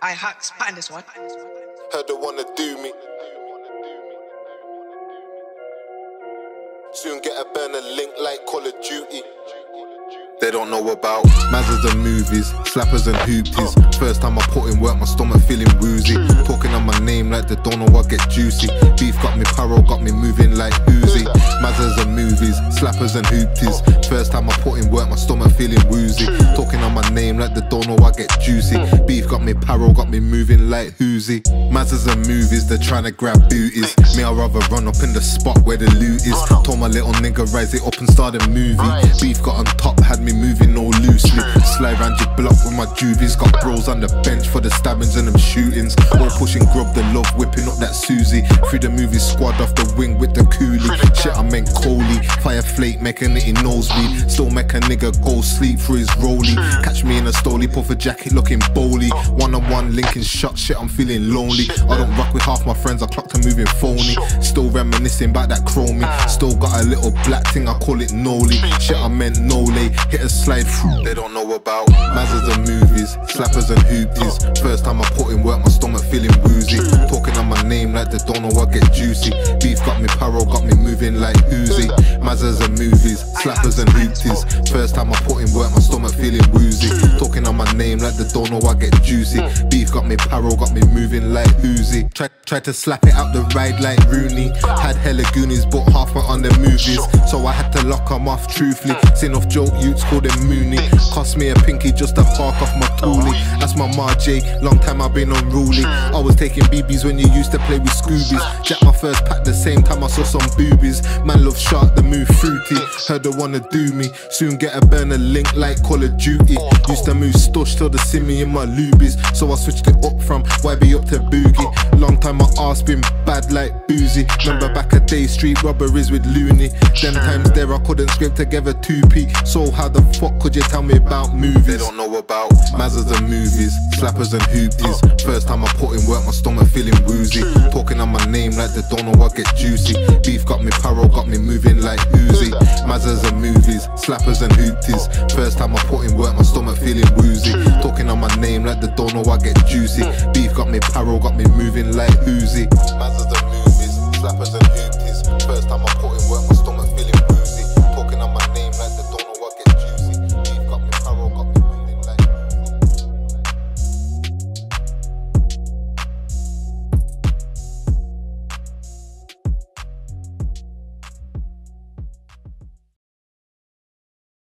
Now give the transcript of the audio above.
I hacks, pattern this one. Heard they wanna do me. Soon get a burner link like Call of Duty. They don't know about Mazzers and movies, slappers and hoopties. First time I put in work, my stomach feeling woozy. Talking on my name like they don't know I get juicy. Beef got me paro, got me moving like Uzi. Mazzers and movies, slappers and hoopties. First time I put in work, my stomach feeling woozy. Talking on my name like they don't know I get juicy. Beef got me paro, got me moving like Uzi. Mazzers and movies, they're trying to grab booties. Me, I'd rather run up in the spot where the loot is. Told my little nigga rise it up and start a movie. Beef got on top, had me moving all loosely. Slide round your block with my juvies. Got bros on the bench for the stabbings and them shootings. All pushing grub, the love, whipping up that Susie. Through the movie squad off the wing with the coolie. Shit, I meant Coley. Fire flake, making it in nosebleed. Still make a nigga go sleep through his rollie. Catch me in a stoley, puffer jacket looking bowly. One-on-one linking shot, shit, I'm feeling lonely. I don't rock with half my friends, I clocked a moving phony. Still reminiscing about that chromie. Still got a little black thing, I call it Noli. Shit, I meant Nole. Hit a slide through, they don't know about Mazzers and movies, slappers and hoopies. First time I put in work, my stomach feeling woozy. Talking on my name like they don't know I get juicy. Beef got me paro, got me moving like Uzi. Mazzers and movies, slappers and hoopies. First time I put in work, my stomach feeling woozy. Talking on my name like they don't know I get juicy. Beef got me paro, got me moving like Uzi. Tried to slap it out the ride like Rooney. Had hella goonies, bought half my on the movies. So I had to lock them off truthfully. Seen off joke youths, call them Mooney. Cost me a pinky just to park off my toolie. That's my Marjay, long time I've been unruly. I was taking BBs when you used to play with Scoobies. Jack my first pack the same time I saw some boobies. Man love shark, the move fruity. Heard they wanna do me, soon get a burner link like Call of Duty. Used to move stush till they see me in my lubies. So I switched it up from YB up to Boogie. Long time my arse been bad like Boozy. Remember back a day, street robberies with Looney. Them times there I couldn't scrape together 2p. So how the fuck could you tell me about movies? They don't know about Mazzers and movies, slappers and hoopies. First time I put in work, my stomach feeling woozy. Talking on my name like they don't know I get juicy. Beef got me paro, got me moving like Uzi. Mazzers and movies, slappers and hoopies. First time I put in work, my stomach feeling woozy. Talking on my name like they don't know I get juicy. Beef got me paro, got me moving like Uzi. Mazzers and movies, slappers and hoopies.